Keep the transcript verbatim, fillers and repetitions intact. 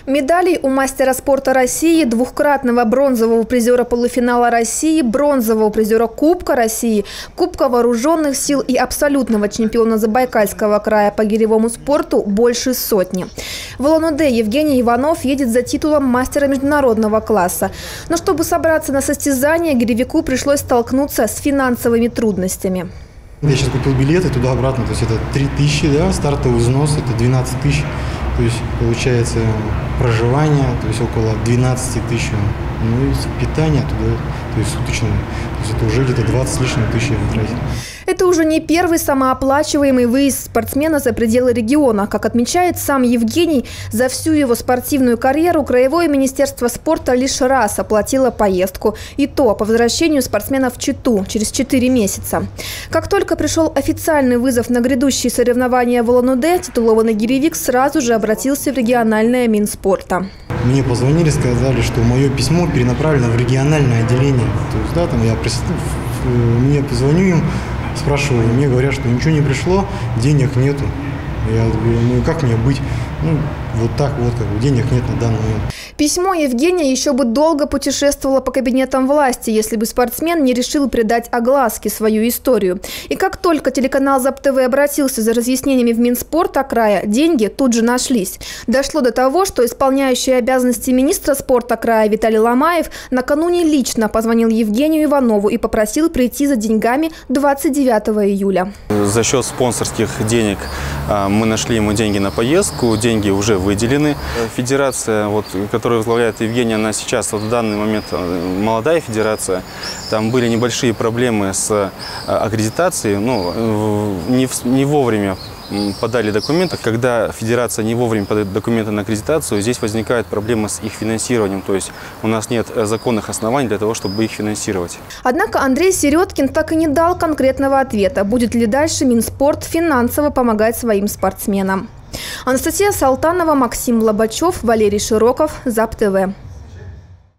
Медалей у мастера спорта России, двухкратного бронзового призера полуфинала России, бронзового призера Кубка России, Кубка вооруженных сил и абсолютного чемпиона Забайкальского края по гиревому спорту больше сотни. В Улан-Удэ Евгений Иванов едет за титулом мастера международного класса. Но чтобы собраться на состязание, гиревику пришлось столкнуться с финансовыми трудностями. Я сейчас купил билеты туда-обратно, то есть это три тысячи, да, стартовый взнос, это двенадцать тысяч. То есть получается проживание, то есть около двенадцати тысяч, ну и питание туда, то есть суточное, то есть это уже где-то двадцать с лишним тысяч тратить. Это уже не первый самооплачиваемый выезд спортсмена за пределы региона. Как отмечает сам Евгений, за всю его спортивную карьеру Краевое министерство спорта лишь раз оплатило поездку. И то по возвращению спортсмена в Читу через четыре месяца. Как только пришел официальный вызов на грядущие соревнования в Улан-Удэ, титулованный гиревик сразу же обратился в региональное Минспорта. Мне позвонили, сказали, что мое письмо перенаправлено в региональное отделение. То есть, да, там я мне позвоню им, спрашиваю, мне говорят, что ничего не пришло, денег нету. Я говорю, ну как мне быть? Ну, вот так вот, как бы, денег нет на данный момент. Письмо Евгения еще бы долго путешествовало по кабинетам власти, если бы спортсмен не решил придать огласке свою историю. И как только телеканал ЗАП-ТВ обратился за разъяснениями в Минспорта края, деньги тут же нашлись. Дошло до того, что исполняющий обязанности министра спорта края Виталий Ломаев накануне лично позвонил Евгению Иванову и попросил прийти за деньгами двадцать девятого июля. За счет спонсорских денег мы нашли ему деньги на поездку, деньги уже выделены. Федерация, вот, которую возглавляет Евгений, она сейчас вот, в данный момент молодая федерация. Там были небольшие проблемы с аккредитацией, ну, не, не вовремя подали документы. Когда федерация не вовремя подает документы на аккредитацию, здесь возникают проблемы с их финансированием. То есть у нас нет законных оснований для того, чтобы их финансировать. Однако Андрей Середкин так и не дал конкретного ответа, будет ли дальше Минспорт финансово помогать своим спортсменам. Анастасия Салтанова, Максим Лобачев, Валерий Широков, ЗАП-ТВ.